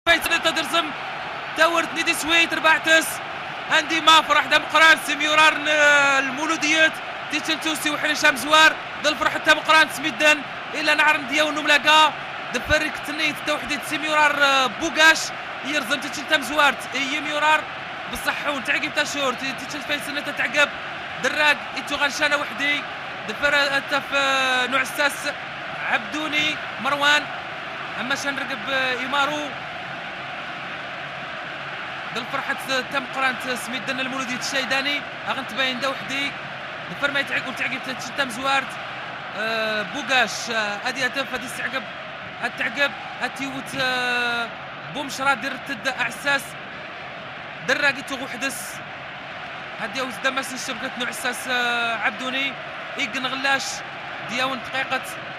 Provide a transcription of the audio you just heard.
فايت تدرسم تاورت نيدي سويت ربعتس عندي ما فرح دم قران سميورار المولوديات تيتشلتوسي وحنا شامزوار دل فرح تم قران سميدن الى نعر دياو نملاقا دفرك تنيت توحدي سميورار بوغاش يرزم تيتشلتم زوارت يميورار بالصحون تعقب تشور تيتشل فايت سنه تعقب دراق ايتو غنشانه وحدي دفر اتف نوع الساس عبدوني مروان اما شنرقب ايمارو دل فرحة تم قرانت سميدن المولودية الشيداني اغنت باين دا وحدي دفر ما يتعقب تعقب تم زوارت بوغاش ادي اتف ادي استعقب التعقب اتيوت بومشرا دير تد اعساس دراقيتو وحدس هادي وز دمس الشبكة نوع الساس عبدوني ايقن غلاش دياون دقيقة